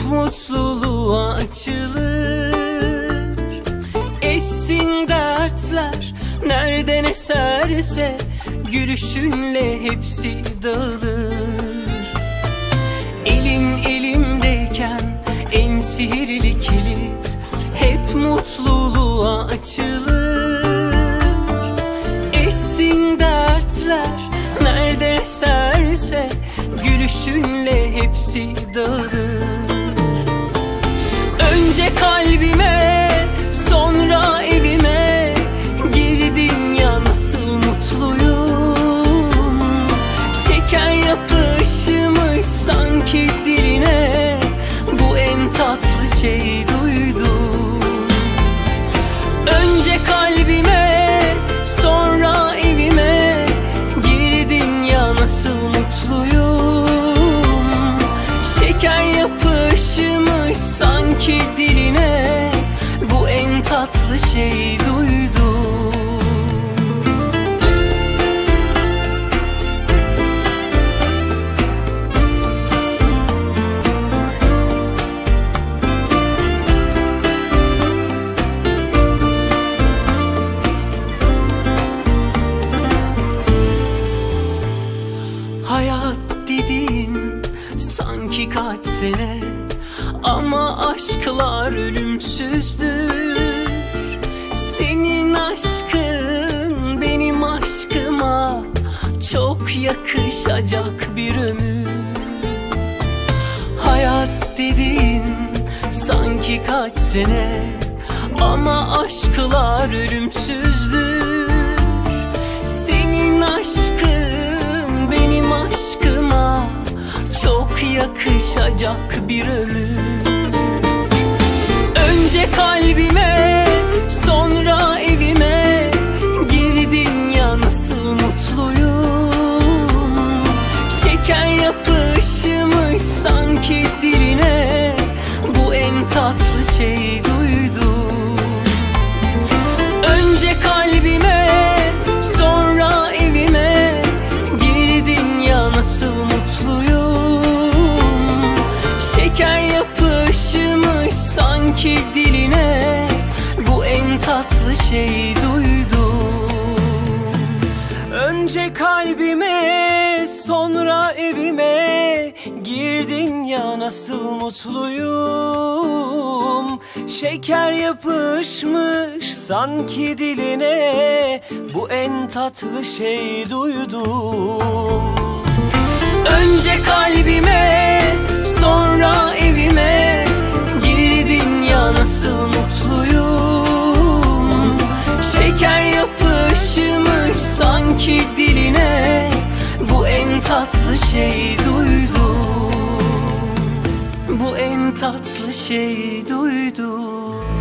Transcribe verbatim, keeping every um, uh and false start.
mutluluğa açılır. Eşsin dertler nereden eserse, gülüşünle hepsi dağılır. Elin elimdeyken en sihirli kilit hep mutluluğa açılır. Eşsin dertler nereden eserse, gülüşünle hepsi dağılır. Önce kalbime, sonra evime girdin ya, nasıl mutluyum. Şeker yapışmış sanki diline, bu en tatlı şey duydum. Önce kalbime, sonra evime girdin ya, nasıl mutluyum. Şeker yapışmış sanki diline, bu en tatlı şey duydum. Hayat dediğin sanki kaç sene, ama aşklar ölümsüzdür. Senin aşkın benim aşkıma çok yakışacak bir ömür. Hayat dediğin sanki kaç sene, ama aşklar ölümsüzdür. Senin aşkın benim aşkıma çok yakışacak bir ömür. Önce kalbime, sonra evime girdin ya, nasıl mutluyum. Şeker yapışmış sanki diline, bu en tatlı şey duydum. Önce kalbime, sonra evime girdin ya, nasıl mutluyum. Şeker yapışmış sanki diline, bu en tatlı şey duydum. Önce kalbime, sonra evime girdin ya, nasıl mutluyum. Şeker yapışmış sanki diline, bu en tatlı şey duydum. Önce kalbime, sonra evime girdin ya, nasıl mutluyum. Şeker yapışmış sanki diline, bu en tatlı şey duydum. Bu en tatlı şey duydum.